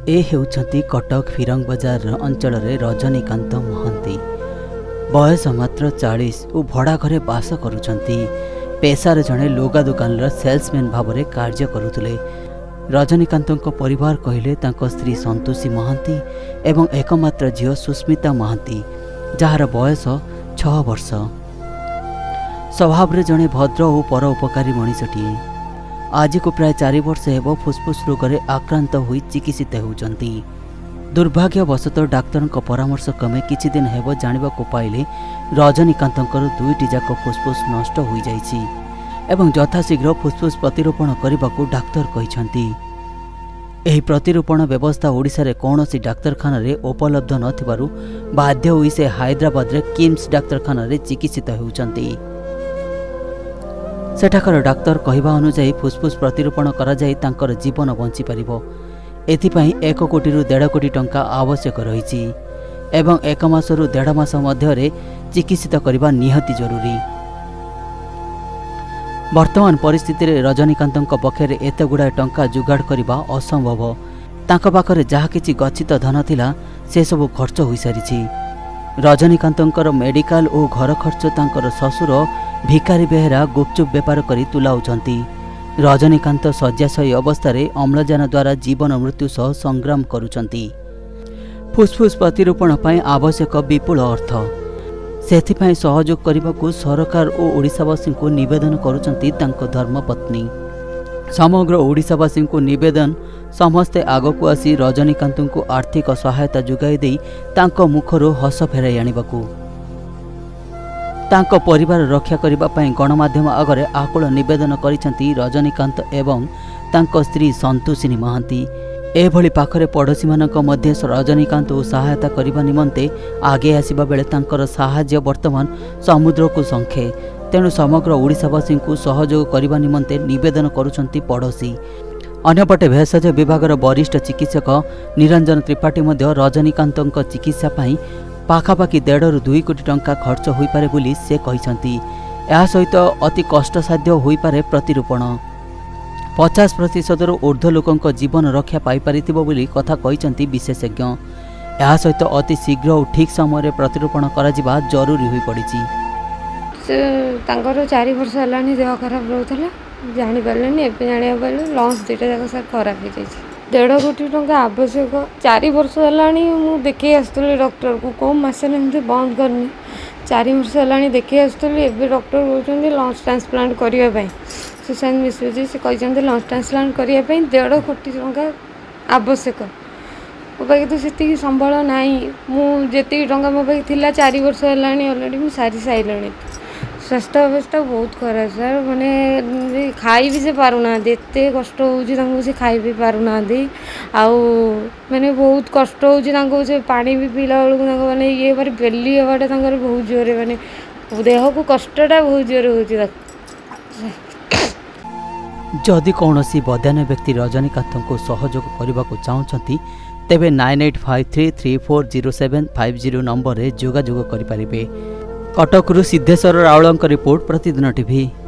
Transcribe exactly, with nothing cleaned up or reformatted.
ए हेउछंती कटक फिरंग बजार अंचल रजनीकांत महांती। बयस मात्र चालीस और भड़ा घरे बास करुछंती। पेशार जड़े लुगा दुकान सेल्समैन भाव में कार्य करुले। रजनीकांत परिवार कहले तांको स्त्री संतोषी महांती एवं एकमात्र झील सुस्मिता महांती जार बयस छह वर्ष। स्वभाव जड़े भद्र और परोपकारी मनीषटीए। आज को प्राय चार वर्ष हेब फुस्फुस रोग में आक्रांत हो चिकित्सित होती। दुर्भाग्यवशत डाक्तर परामर्श क्रमे किछि दिन हेब जानिबा को पाइले रजनीकांत दुईटी जाक फुस्फुस नष्ट हो जाइछि एवं यथाशीघ्र फुस्फुस प्रतिरोपण करने को डाक्तर कहिसंती। एही प्रतिरोपण व्यवस्था ओडिशा रे कौनसी डाक्तरखाना रे उपलब्ध नथिबारु बाध्य होई से हैदराबाद रे किम्स डाक्तरखाना रे चिकित्सित होउचंती। सेठाकर डाक्तर कहवा अनुसार फुस्फुस प्रतिरोपण करा जाई तांकर जीवन बंची परिबो। एथिपाई एक कोटी रु डेढ़ कोटी टंका आवश्यक रही एवं एक मास रु डेढ़ मास मध्य चिकित्सित करने निहाती जरूरी। वर्तमान परिस्थिति रे रजनीकांत पक्षरे एत गुड़ाए टंका जुगाड़ करने असंभव। तांका पाखरे जहा किछि गच्छित धन थिला से सब खर्च हो सारी। रजनीकांतर मेडिकल और घर खर्च तांकर ससुर भिकारी बेहेरा गुपचुप बेपार करी तुलाउछंती। रजनीकांत शय्याशायी अवस्था अम्लजान द्वारा जीवन मृत्यु सह संग्राम करुछंती। फुस्फुस प्रतिरोपण पाई आवश्यक विपुल अर्थ सेथिपाई सहयोग करने को सरकार और ओडिशावासी को निवेदन करुछंती तांको धर्मपत्नी। समग्र ओडिशावासी को निवेदन समस्ते आगक आसी रजनीकांत को आर्थिक सहायता जुगाई दे तांको मुखरो हस फेराई आनिबाकू। तांको परिवार रक्षा करने पाई गणमाध्यम आगरे आकुल निवेदन करिसंती रजनीकांत एवं तांको स्त्री संतोषिनी महांती। एभली पाखरे पड़ोशी मानक मध्य रजनीकांत को सहायता करने निमंते आगे आसिबा बेले तांकर साहाय्य वर्तमान समुद्र को संखे। तेणु समग्र ओडिशावासी को सहयोग करने निमंते निवेदन करुछंती पड़ोशी। अन्यपटे भेषज विभाग वरिष्ठ चिकित्सक निरंजन त्रिपाठी मध्य रजनीकांत चिकित्सा पाई पाखापाखि डेढ़ रु दुई कोटी टंका खर्च हो पारे बोली से कहिसंती। या सहित अति कष्टसाध्य हो पारे प्रतिरोपण। पचास प्रतिशत ऊर्ध्व लोकों जीवन रक्षा पाई पारिथिबो बोली कथा कहिसंती विशेषज्ञ। या सहित अति शीघ्र और ठीक समय प्रतिरोपण करा जरूरी हो पड़ी। से चार वर्ष है देह खराब रोला जापारे एवं जाना पारे लंच दुईटा जाक सर खराब हो जाए। डेढ़ कोटी टंका आवश्यक। चार वर्ष है देखे आसुली डॉक्टर को कौ मसने एमती बंद करनी। चार वर्ष है देखे आसुली एवं डॉक्टर कहते लंच ट्रांसप्लांट करने सुशांत मिश्र जी से कहते लंच ट्रांसप्लांट करने डेढ़ कोटी टंका आवश्यक। मो पाखे तो से संबल ना मुझे टंका मो पाखे थी चार वर्ष है अलरेडी मुझे सारी सारे। स्वास्थ्य अवस्था बहुत खराब सर माने खाई भी से पारुना एत कष्ट हो से खाई भी पारुना आउ माने बहुत कष्ट हो से पानी भी पीला बेलू मैंने ये बारे बेली हवाटा बहुत जोर माने देह को कष्टटा बहुत जोर हो। जदि कौनसी बदान्य व्यक्ति रजनीकांत को सहयोग करने को चाहते तेबे nine eight five three three four zero seven five zero number रे जोगाजोग करि परिबे। कटकरू सिद्धेश्वर रावलंक रिपोर्ट प्रतिदिन टीवी।